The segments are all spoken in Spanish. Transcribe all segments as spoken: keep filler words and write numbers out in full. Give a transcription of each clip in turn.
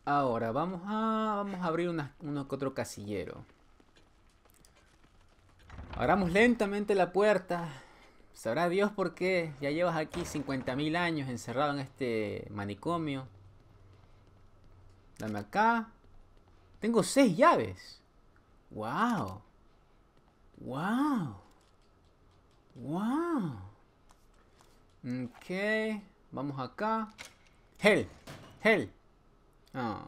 Ahora vamos a, vamos a abrir una, uno que otro casillero. Abramos lentamente la puerta. Sabrá Dios por qué. Ya llevas aquí cincuenta mil años encerrado en este manicomio. Dame acá. Tengo seis llaves. ¡Wow! ¡Wow! ¡Wow! Ok. Vamos acá. ¡Hell! ¡Hell! Oh.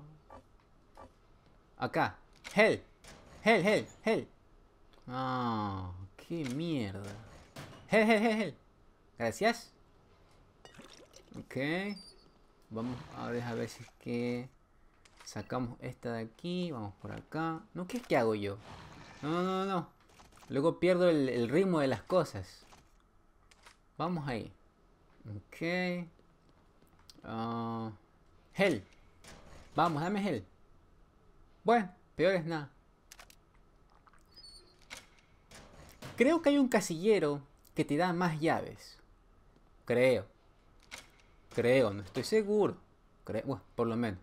Acá. ¡Hell! ¡Hell! ¡Hell! ¡Hell! Ah, oh, qué mierda. ¡Hell! ¡Hell! ¡Hell! ¡Hell! Gracias. Ok. Vamos a dejar ver si es que sacamos esta de aquí. Vamos por acá. No, ¿qué es que hago yo? No, no, no, no. Luego pierdo el, el ritmo de las cosas. Vamos ahí. Ok. Uh, hell. Vamos, dame hell. Bueno, peor es nada. Creo que hay un casillero que te da más llaves. Creo. Creo, no estoy seguro. Creo, bueno, por lo menos.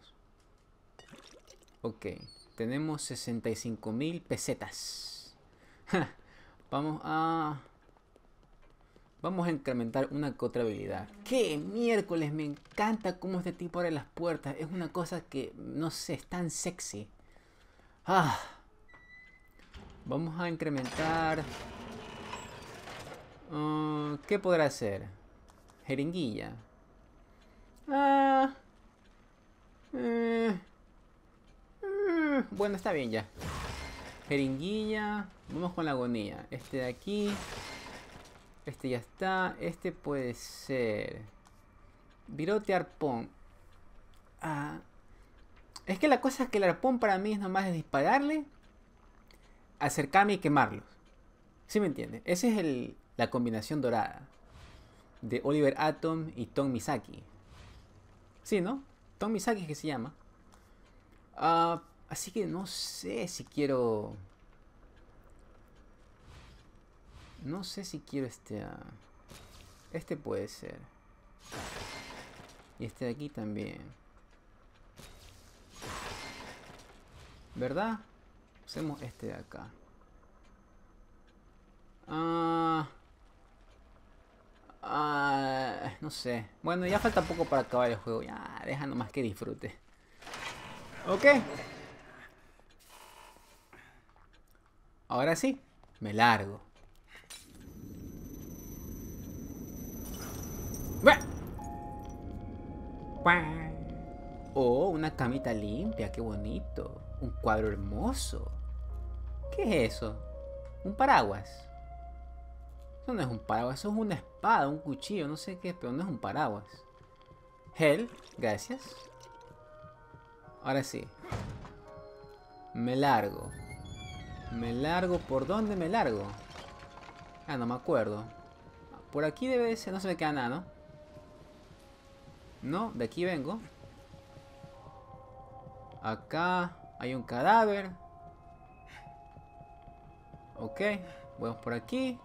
Ok. Tenemos sesenta y cinco mil pesetas. Vamos a... Vamos a incrementar una que otra habilidad. ¡Qué miércoles! Me encanta cómo este tipo abre las puertas. Es una cosa que, no sé, es tan sexy. Ah. Vamos a incrementar... Uh, ¿qué podrá hacer? Jeringuilla. Ah. Eh. Eh. Bueno, está bien ya. Jeringuilla. Vamos con la agonía. Este de aquí. Este ya está. Este puede ser... Virote arpón. Ah. Es que la cosa es que el arpón para mí es nomás de dispararle, acercarme y quemarlos. ¿Sí me entiende? Esa es el, la combinación dorada de Oliver Atom y Tom Misaki. Sí, ¿no? Tom Misaki es que se llama. Uh, así que no sé si quiero... No sé si quiero este... Uh, este puede ser. Y este de aquí también. ¿Verdad? Hacemos este de acá. Ah... Uh, no sé. Bueno, ya falta poco para acabar el juego. Ya, deja nomás que disfrute. Ok. Ahora sí, me largo. Oh, una camita limpia, qué bonito. Un cuadro hermoso. ¿Qué es eso? Un paraguas. Eso no es un paraguas, eso es una espada, un cuchillo, no sé qué es, pero no es un paraguas. Hell, gracias. Ahora sí. Me largo. Me largo, ¿por dónde me largo? Ah, no me acuerdo. Por aquí debe de ser, no se me queda nada, ¿no? No, de aquí vengo. Acá hay un cadáver. Ok, vamos por aquí.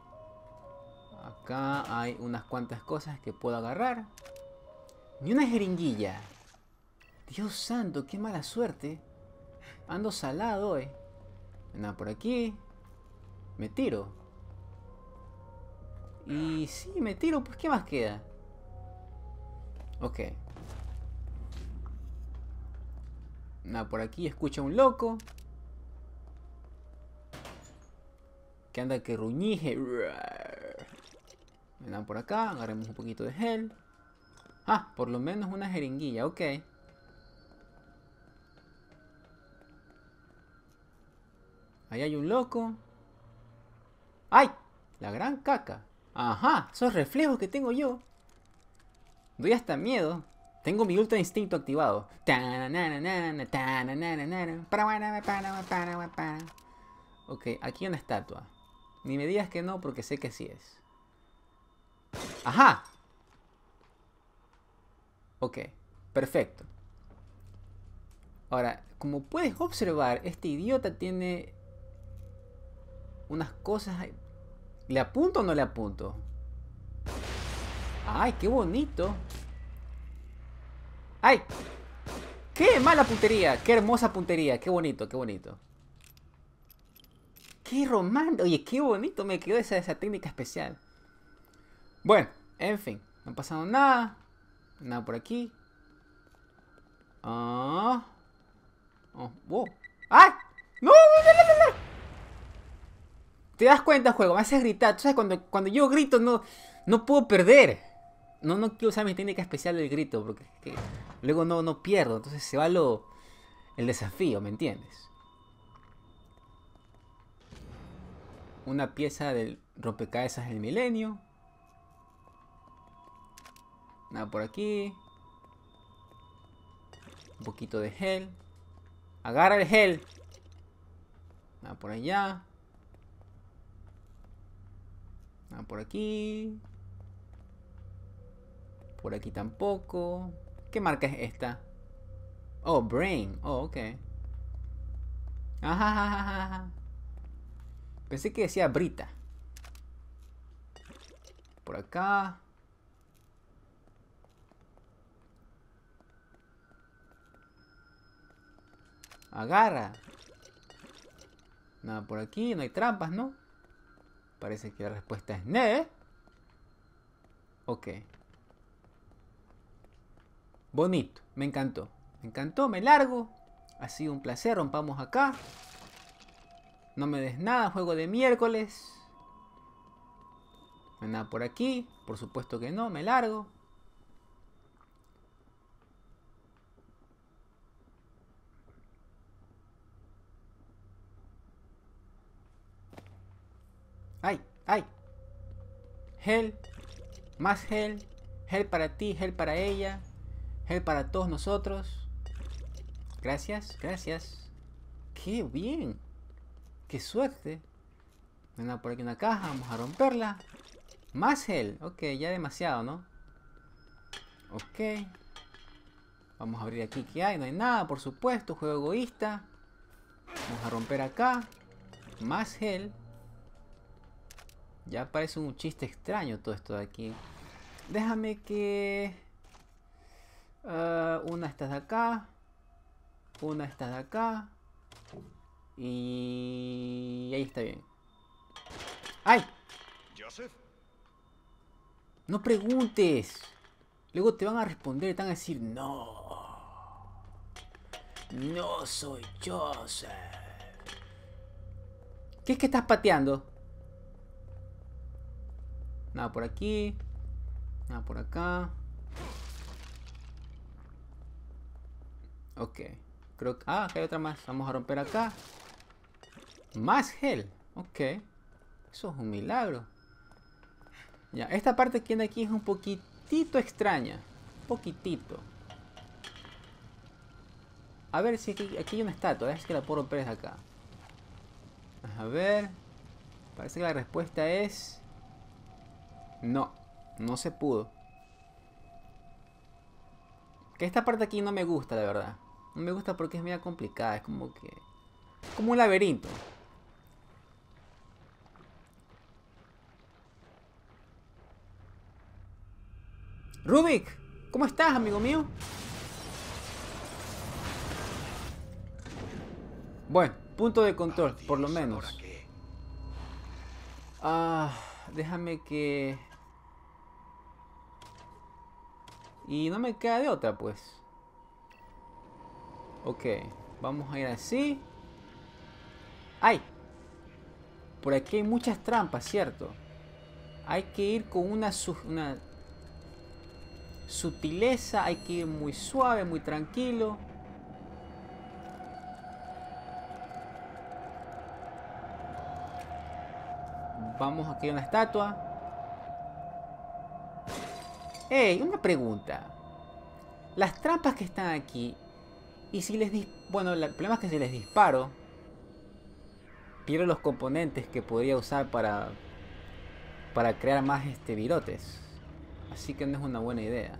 Acá hay unas cuantas cosas que puedo agarrar. Ni una jeringuilla. Dios santo, qué mala suerte. Ando salado hoy. Nada por aquí. Me tiro. Y sí, me tiro, pues ¿qué más queda? Ok. Nada por aquí, escucha un loco. Que anda que ruñije. Nada por acá, agarremos un poquito de gel. Ah, por lo menos una jeringuilla, ok. Ahí hay un loco. ¡Ay! La gran caca. Ajá, esos reflejos que tengo yo. Doy hasta miedo. Tengo mi ultra instinto activado. Ok, aquí hay una estatua. Ni me digas que no, porque sé que sí es. ¡Ajá! Ok, perfecto. Ahora, como puedes observar, este idiota tiene unas cosas... ¿Le apunto o no le apunto? ¡Ay, qué bonito! ¡Ay! ¡Qué mala puntería! ¡Qué hermosa puntería! ¡Qué bonito, qué bonito! ¡Qué romántico! Oye, qué bonito me quedó esa, esa técnica especial. Bueno, en fin. No ha pasado nada. Nada por aquí. Ah. Oh, wow. ¡Ay! ¡No! ¡No, no, no, no! ¿Te das cuenta, juego? Me haces gritar. Tú sabes, cuando, cuando yo grito no, no puedo perder. No, no quiero usar mi técnica especial del grito, porque es que luego no, no pierdo. Entonces se va lo, el desafío, ¿me entiendes? Una pieza del rompecabezas del milenio. Nada por aquí. Un poquito de gel. Agarra el gel. Nada por allá. Nada por aquí. Por aquí tampoco. ¿Qué marca es esta? Oh, Brain. Oh, ok. Ajá. Pensé que decía Brita. Por acá. Agarra. Nada por aquí. No hay trampas, ¿no? Parece que la respuesta es ne. Ok. Bonito. Me encantó. Me encantó. Me largo. Ha sido un placer. Rompamos acá. No me des nada. Juego de miércoles. No hay nada por aquí. Por supuesto que no. Me largo. ¡Ay! ¡Ay! Gel. Más gel. Gel para ti. Gel para ella. Gel para todos nosotros. Gracias. Gracias. ¡Qué bien! ¡Qué suerte! No hay nada por aquí en una caja. Vamos a romperla. Más gel. Ok, ya demasiado, ¿no? Ok. Vamos a abrir aquí. ¿Qué hay? No hay nada, por supuesto. Juego egoísta. Vamos a romper acá. Más gel. Ya parece un chiste extraño todo esto de aquí. Déjame que... Uh, una está de acá. Una está de acá. Y... ahí está bien. ¡Ay! Joseph. No preguntes. Luego te van a responder. Te van a decir, no. No soy Joseph. ¿Qué es que estás pateando? Nada por aquí. Nada por acá. Ok. Creo que... ah, acá hay otra más. Vamos a romper acá. Más gel. Ok. Eso es un milagro. Ya, esta parte que hay aquí es un poquitito extraña. Un poquitito. A ver si aquí, aquí hay una estatua. A ver si la puedo romper desde acá. A ver. Parece que la respuesta es... no. No se pudo. Que esta parte aquí no me gusta, de verdad. No me gusta porque es media complicada. Es como que... como un laberinto. Rubik, ¿cómo estás, amigo mío? Bueno, punto de control, Oh, Dios, por lo menos. ¿ahora qué? Ah, déjame que... y no me queda de otra, pues. Ok, vamos a ir así. ¡Ay! Por aquí hay muchas trampas, ¿cierto? Hay que ir con una, su una sutileza, hay que ir muy suave, muy tranquilo. Vamos aquí a una estatua. ¡Ey! Una pregunta. Las trampas que están aquí, y si les dis... bueno, el problema es que si les disparo, pierdo los componentes que podría usar para para crear más este virotes. Así que no es una buena idea.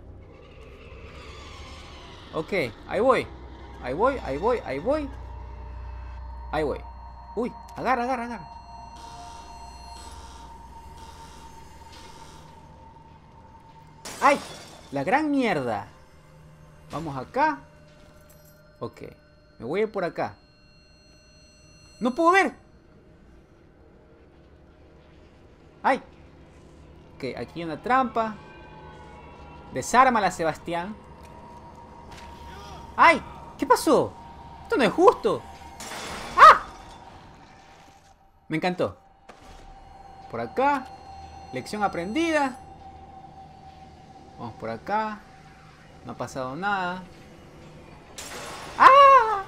Ok, ahí voy. Ahí voy, ahí voy, ahí voy. Ahí voy. Uy, agarra, agarra, agarra. ¡Ay! La gran mierda. Vamos acá. Ok. Me voy a ir por acá. ¡No puedo ver! ¡Ay! Ok, aquí hay una trampa. Desármala, Sebastián. ¡Ay! ¿Qué pasó? Esto no es justo. ¡Ah! Me encantó. Por acá. Lección aprendida. Vamos por acá. No ha pasado nada. ¡Ah!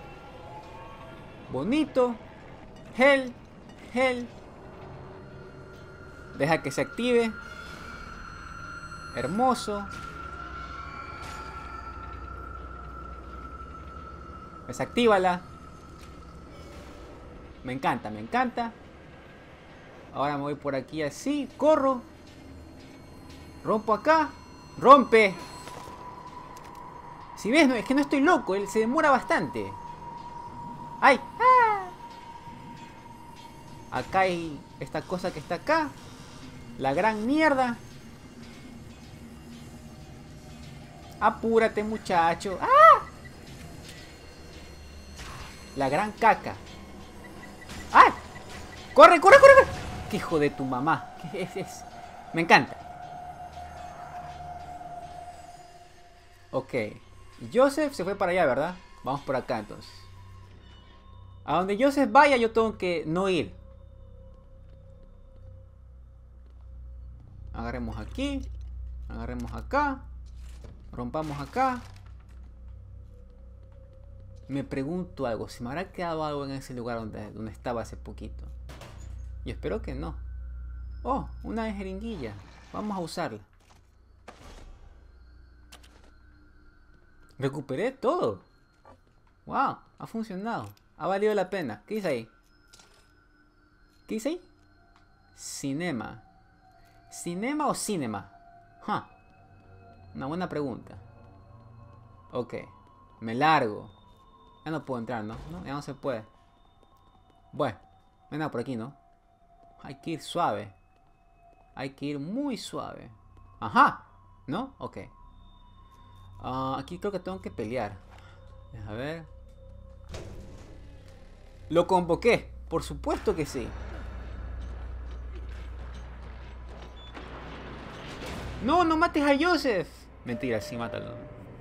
Bonito. Hell. Hell. Deja que se active. Hermoso. Desactívala. Me encanta, me encanta. Ahora me voy por aquí así. Corro. Rompo acá. Rompe. Si ves, no, es que no estoy loco. Él se demora bastante. ¡Ay! ¡Ah! Acá hay esta cosa que está acá. La gran mierda. Apúrate, muchacho. ¡Ah! La gran caca. ¡Ah! ¡Corre, corre, corre! corre! ¡Qué hijo de tu mamá! ¿Qué es, es? Me encanta. Ok. Joseph se fue para allá, ¿verdad? Vamos por acá entonces. A donde Joseph vaya yo tengo que no ir. Agarremos aquí. Agarremos acá. Rompamos acá. Me pregunto algo. Si me habrá quedado algo en ese lugar donde, donde estaba hace poquito. Y espero que no. Oh, una jeringuilla. Vamos a usarla. Recuperé todo. Wow, ha funcionado. Ha valido la pena. ¿Qué dice ahí? ¿Qué dice ahí? Cinema. ¿Cinema o cinema? Huh. Una buena pregunta. Ok. Me largo. Ya no puedo entrar, ¿no? ¿no? Ya no se puede. Bueno. No hay nada por aquí, ¿no? Hay que ir suave. Hay que ir muy suave. Ajá. ¿No? Ok. Uh, aquí creo que tengo que pelear. A ver. Lo convoqué. Por supuesto que sí. No, no mates a Joseph. Mentira, sí, mátalo.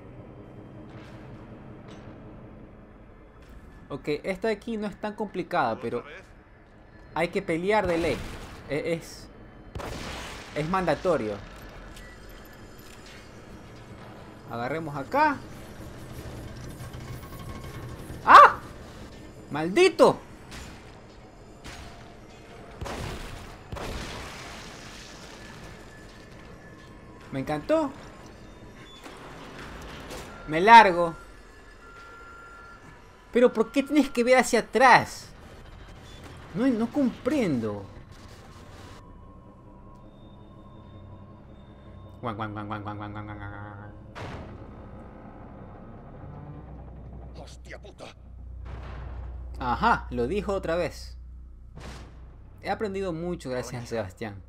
Ok, esta de aquí no es tan complicada, pero hay que pelear de ley. Es, es mandatorio. Agarremos acá. ¡Ah! ¡Maldito! Me encantó. Me largo. Pero ¿por qué tienes que ver hacia atrás? No, no comprendo. Guan, guan, guan, guan, guan, guan, guan, guan. ¡Hostia puta! Ajá, lo dijo otra vez. He aprendido mucho gracias a Sebastián.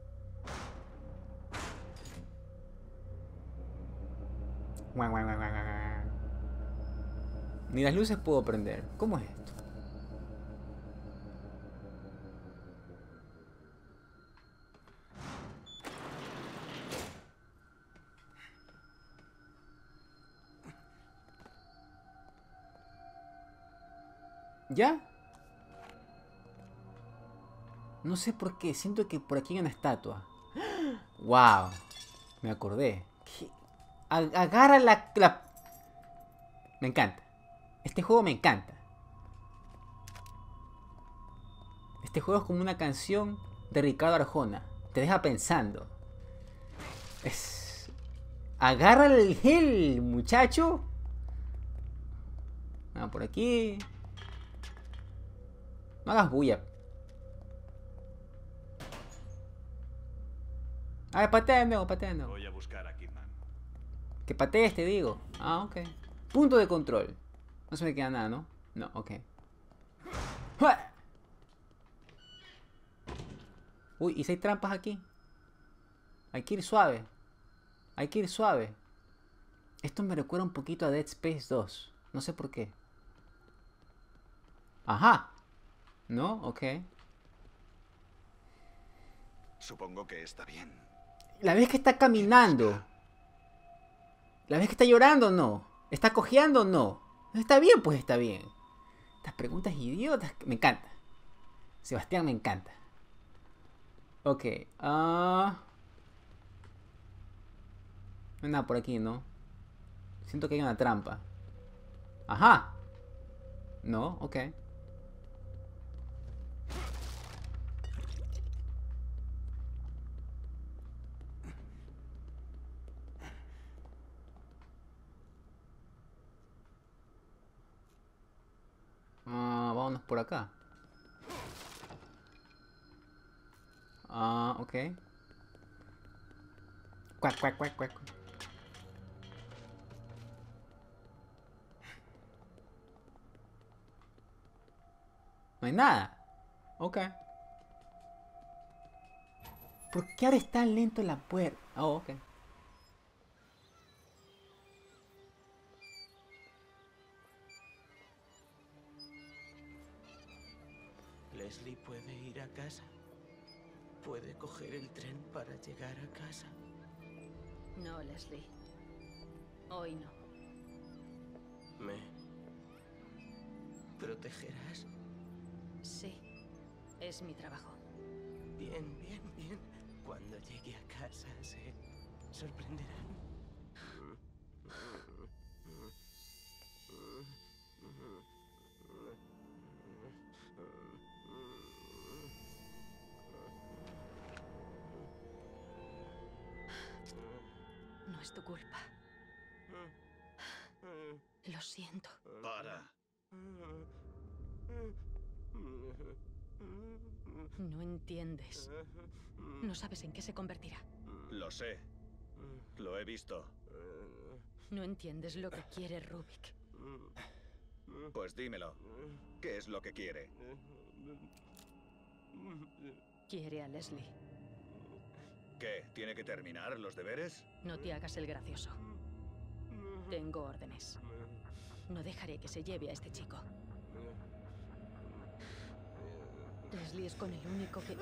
Guan, guan, guan, guan, guan. Ni las luces puedo prender. ¿Cómo es esto? ¿Ya? No sé por qué. Siento que por aquí hay una estatua. ¡Wow! Me acordé. Agarra la, la... Me encanta. Este juego me encanta. Este juego es como una canción de Ricardo Arjona. Te deja pensando. Es... Agarra el gel, muchacho. Vamos por aquí. No hagas bulla. A ver, patea de nuevo, patea de nuevo. Voy a buscar a Kidman. Que patees, te digo. Ah, ok. Punto de control. No se me queda nada, ¿no? No, ok. Uy, ¿y si hay trampas aquí? Hay que ir suave. Hay que ir suave. Esto me recuerda un poquito a Dead Space dos. No sé por qué. Ajá. ¿No? Ok. Supongo que está bien. La vez que está caminando. La vez que está llorando, no. ¿Está cojeando? No. ¿Está bien? Pues está bien. Estas preguntas idiotas. Me encanta. Sebastián me encanta. Ok. Ah... No hay nada por aquí, ¿no? Siento que hay una trampa. Ajá. No, ok. Ah, vámonos por acá. Ah, ok. Cuac, cuac, cuac, cuac. No hay nada. Ok. ¿Por qué ahora está lento la puerta? Oh, ok. Leslie puede ir a casa. Puede coger el tren para llegar a casa. No, Leslie. Hoy no. ¿Me protegerás? Sí. Es mi trabajo. Bien, bien, bien. Cuando llegue a casa se sorprenderán. No es tu culpa. Lo siento. Para. No entiendes. No sabes en qué se convertirá. Lo sé. Lo he visto. No entiendes lo que quiere Rubik. Pues dímelo. ¿Qué es lo que quiere? Quiere a Leslie. ¿Qué? ¿Tiene que terminar los deberes? No te hagas el gracioso. Tengo órdenes. No dejaré que se lleve a este chico. Leslie es con el único que...